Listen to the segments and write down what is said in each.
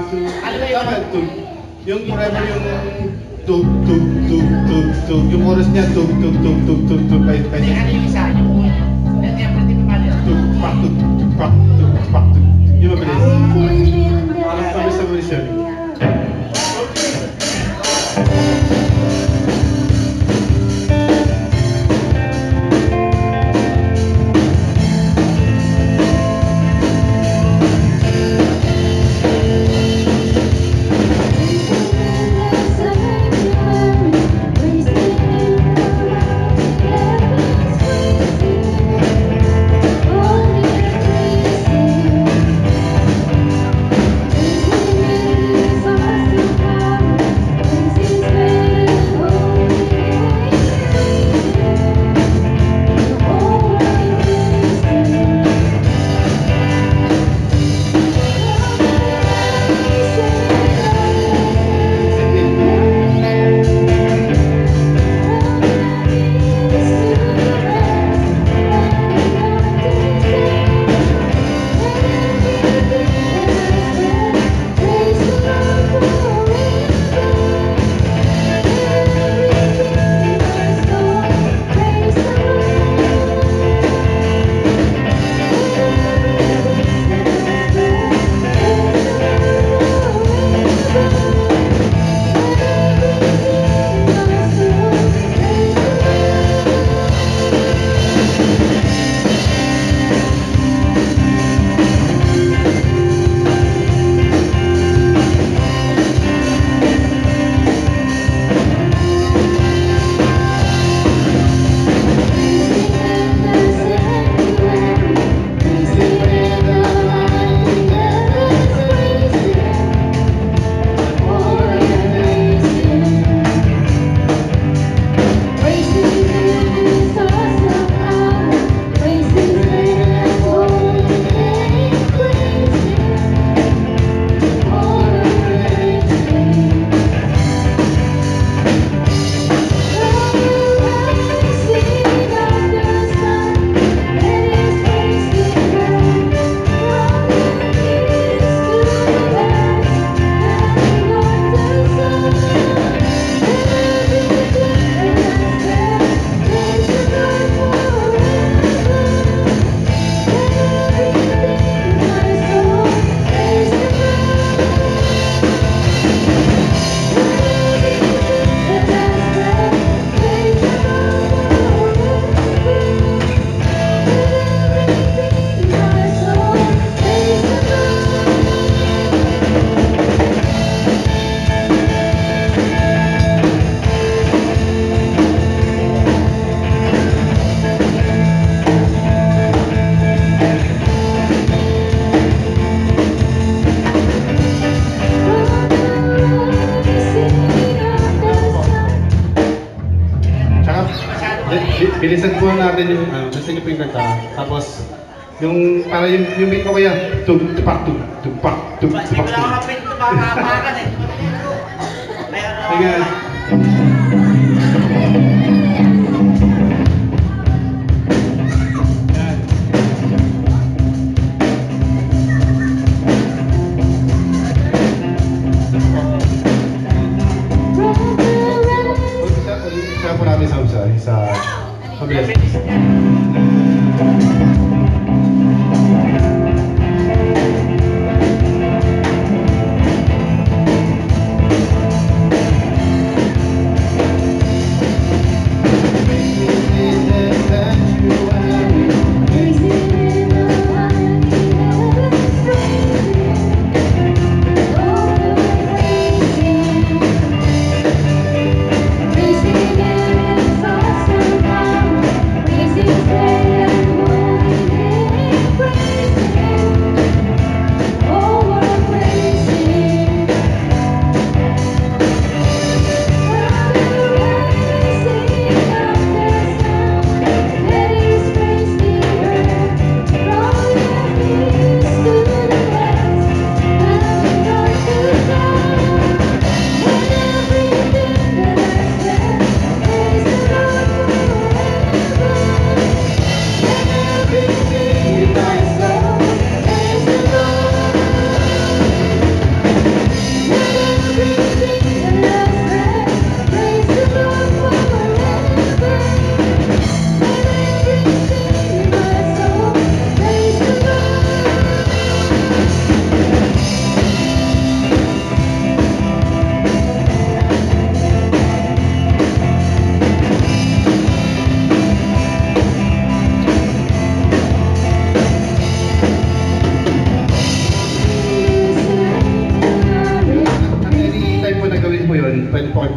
two. Tama, two. Yung forever yung tug, tug, tug, tug, tug. Yung chorus niya, tug, tug, tug, tug, tug, tug. Hindi, ano yung isa? Yung una. Siyempre, di ba mali? Tug, pak, tug, tug, pak, tug, pak, tug. Yung mabilis. Mabilis yun. Bilisan po natin yung, bilisan niyo po yung kanta. Tapos, yung, para yung beat ko kaya, tug, tupak, tug, tupak, tug, tupak, tug. Hindi mo lang kapit ito, baka kapakan eh. Sige. Isa po natin sa mabilis.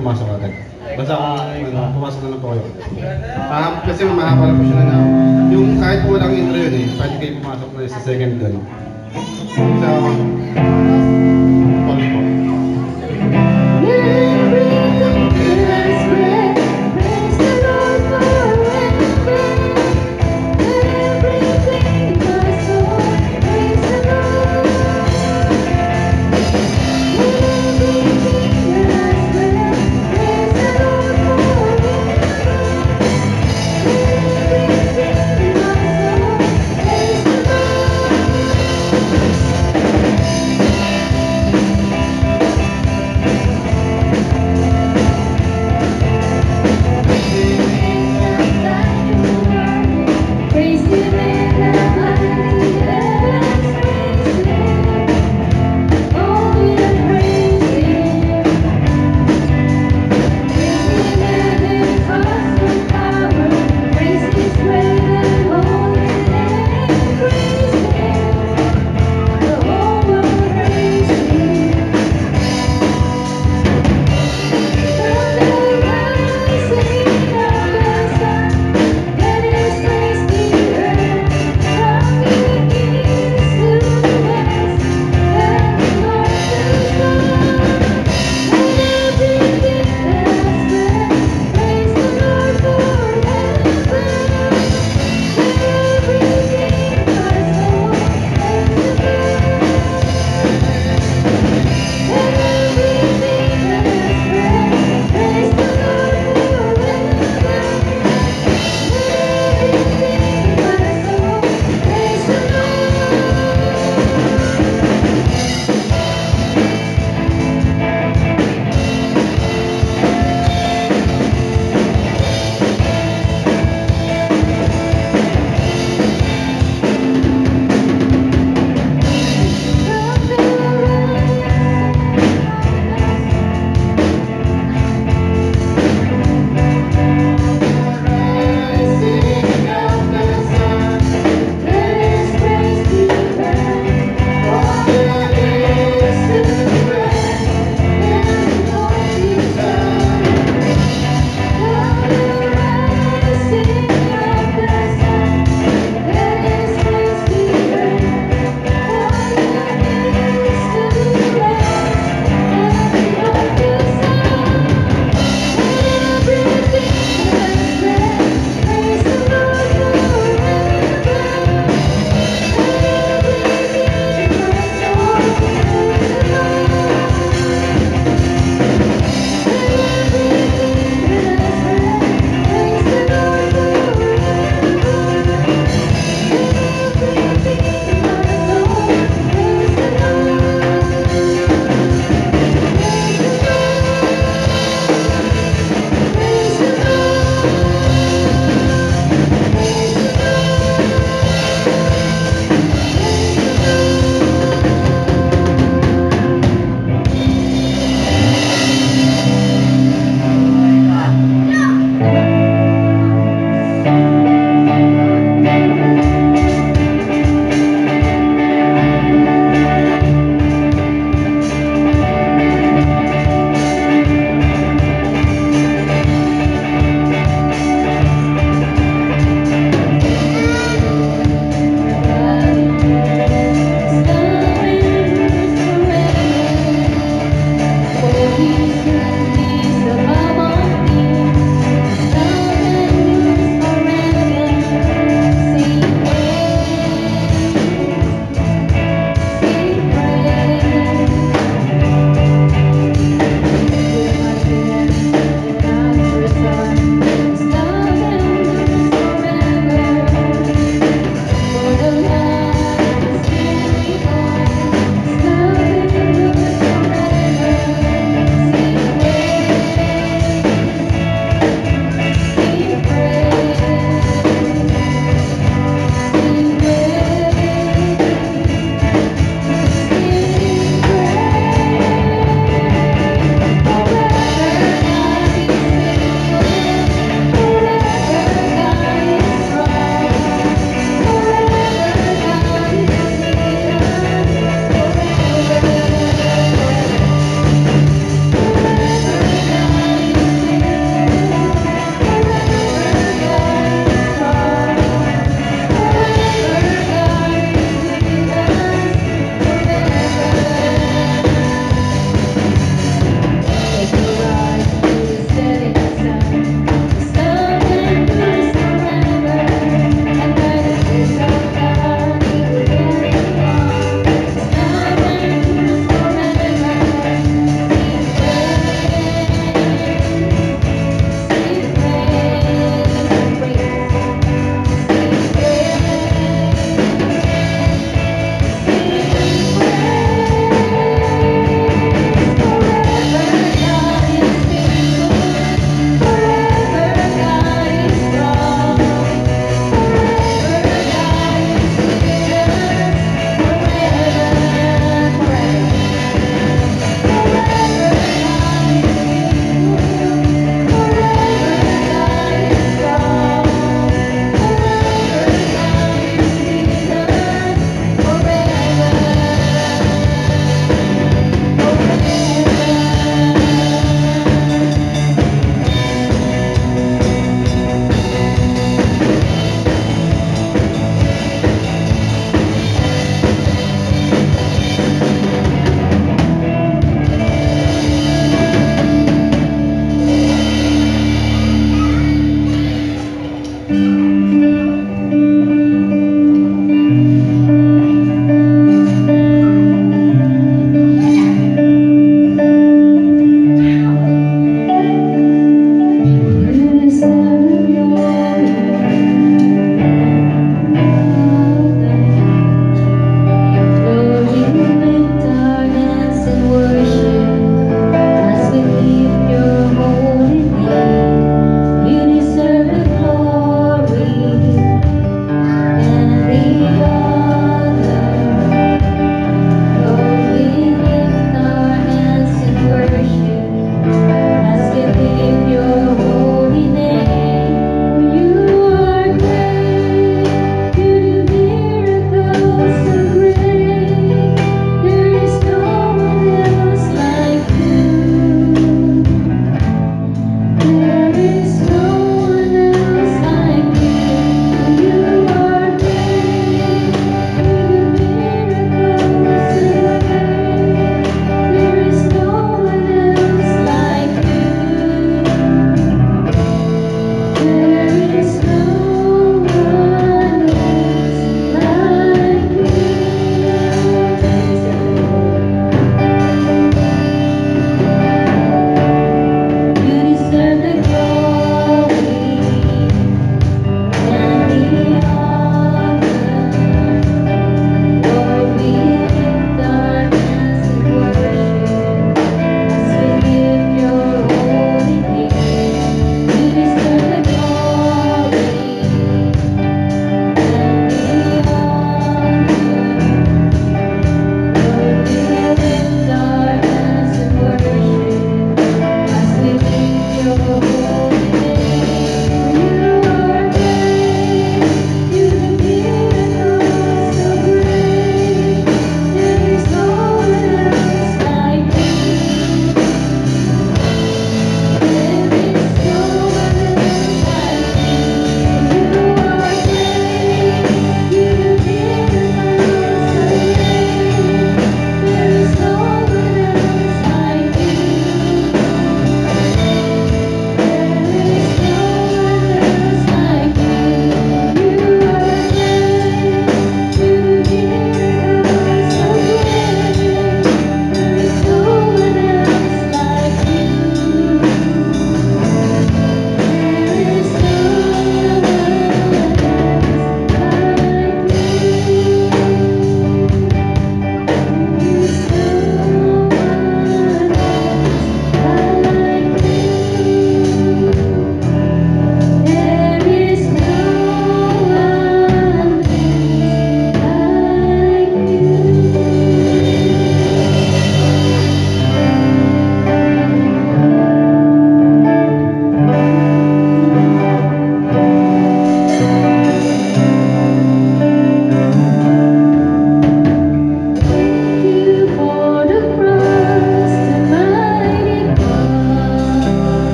pumasok agad. Basta kung pumasok na lang po kayo. Kasi mahaba na po siya na yung kahit po walang intro yun eh, pwede kayo pumasok na sa second doon. Sa pause po.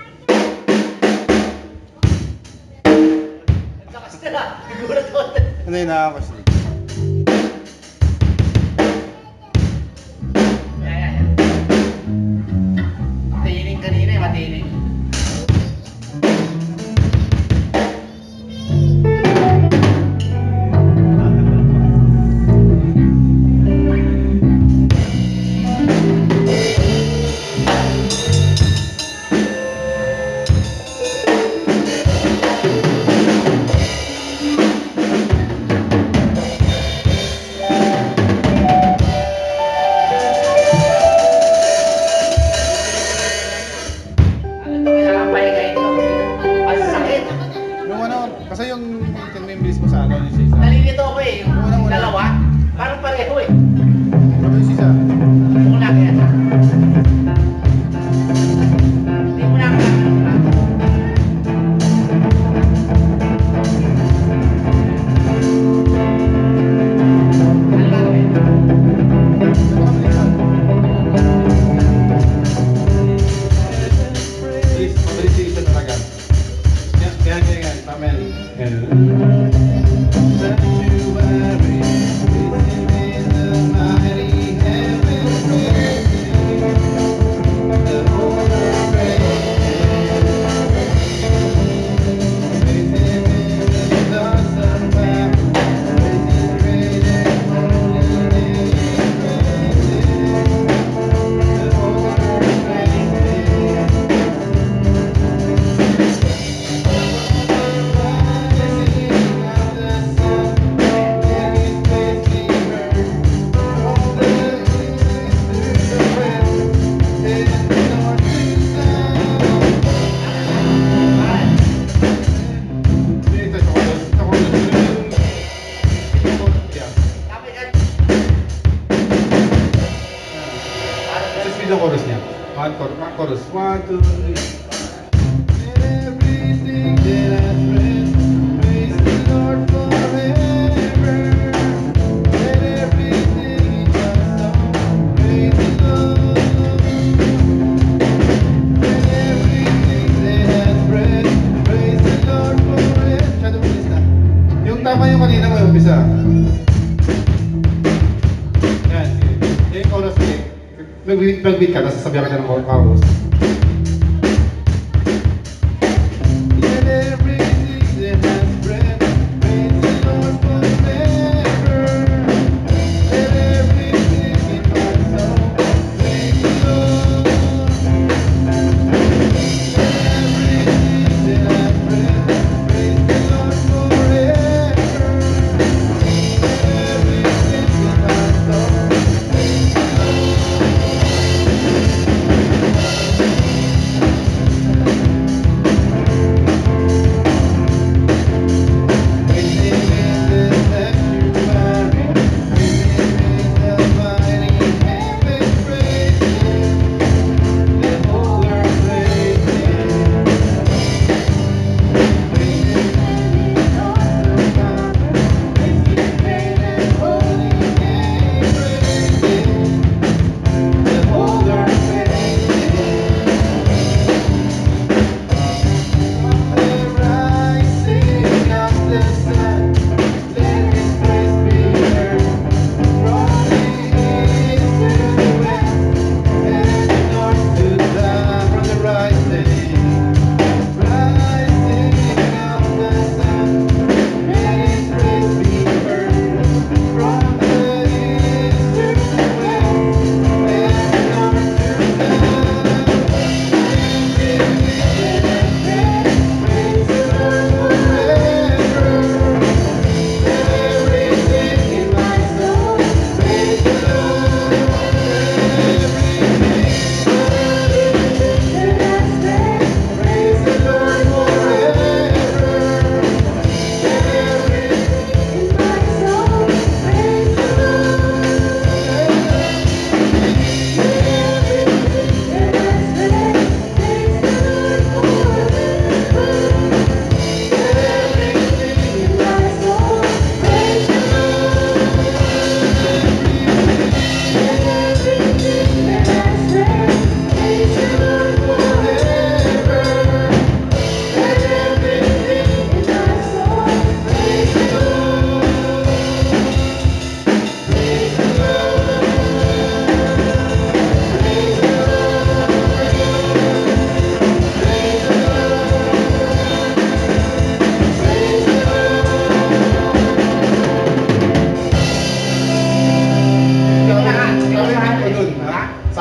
Ang lakas na. Nagulat ako. Ano yung nakakos? Yan. Matining kanina eh, matining. Ano to kaya ang pahinga ito? Ang sakit. Yung ano, kasi yung itin mo yung bilis mo sa ano, yung sisa. Nalilito ako eh. Yung Unang-una. dalawa, parang pareho eh. Ano yung sisa? Muna kaya. Hindi mo na ako Ano gagawin? Please, mabilis yung isa talaga. Kaya, tama yan. Tama yan. Speed ng chorus niya. One chorus. 1, 2, 3. Everything that I praise, praise the Lord forever. Let everything in my soul praise the Lord. Let everything that has breath, praise the Lord forever. Masyado bilis na. Yung tama yung kanina mo, yung umpisa. Yan, sige. Yung chorus, sige. Mag-beat ka, tapos sasabihan ka na ng chorus. Let everything that has breath, praise the Lord forever. Let everything in my soul praise the Lord. Let everything that has breath, praise the Lord forever. Let everything in my soul praise the Lord.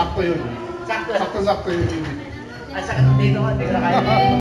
sakto yun. Sakto. Sakto-sakto yung ibig. Ang sakit dito, hindi ko na kaya.